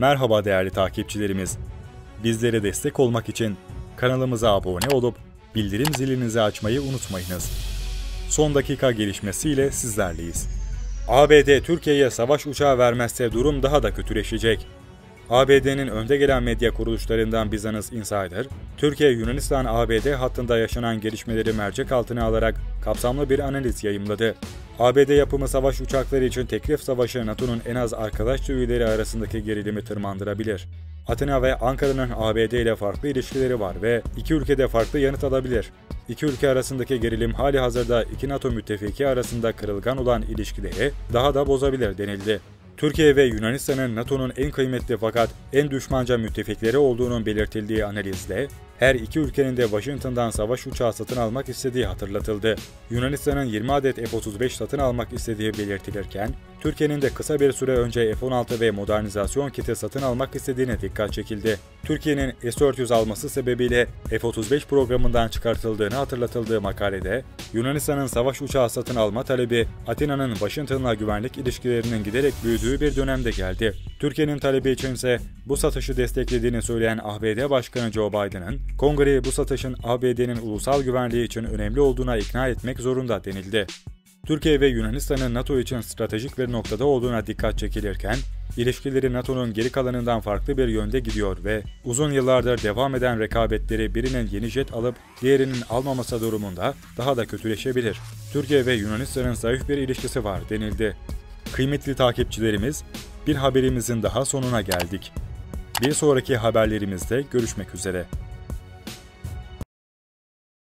Merhaba değerli takipçilerimiz. Bizlere destek olmak için kanalımıza abone olup bildirim zilinizi açmayı unutmayınız. Son dakika gelişmesiyle sizlerleyiz. ABD Türkiye'ye savaş uçağı vermezse durum daha da kötüleşecek. ABD'nin önde gelen medya kuruluşlarından Business Insider, Türkiye-Yunanistan-ABD hattında yaşanan gelişmeleri mercek altına alarak kapsamlı bir analiz yayımladı. ABD yapımı savaş uçakları için teklif savaşı NATO'nun en az arkadaşça üyeleri arasındaki gerilimi tırmandırabilir. Atina ve Ankara'nın ABD ile farklı ilişkileri var ve iki ülkede farklı yanıt alabilir. İki ülke arasındaki gerilim halihazırda iki NATO müttefiki arasında kırılgan olan ilişkileri daha da bozabilir denildi. Türkiye ve Yunanistan'ın NATO'nun en kıymetli fakat en düşmanca müttefikleri olduğunun belirtildiği analizde, her iki ülkenin de Washington'dan savaş uçağı satın almak istediği hatırlatıldı. Yunanistan'ın 20 adet F-35 satın almak istediği belirtilirken, Türkiye'nin de kısa bir süre önce F-16 ve modernizasyon kiti satın almak istediğine dikkat çekildi. Türkiye'nin S-400 alması sebebiyle F-35 programından çıkartıldığını hatırlatıldığı makalede, Yunanistan'ın savaş uçağı satın alma talebi, Atina'nın Washington'la güvenlik ilişkilerinin giderek büyüdüğü bir dönemde geldi. Türkiye'nin talebi içinse bu satışı desteklediğini söyleyen ABD Başkanı Joe Biden'ın, Kongre'yi bu satışın ABD'nin ulusal güvenliği için önemli olduğuna ikna etmek zorunda denildi. Türkiye ve Yunanistan'ın NATO için stratejik bir noktada olduğuna dikkat çekilirken, ilişkileri NATO'nun geri kalanından farklı bir yönde gidiyor ve uzun yıllardır devam eden rekabetleri birinin yeni jet alıp diğerinin almaması durumunda daha da kötüleşebilir. Türkiye ve Yunanistan'ın zayıf bir ilişkisi var denildi. Kıymetli takipçilerimiz, bir haberimizin daha sonuna geldik. Bir sonraki haberlerimizde görüşmek üzere.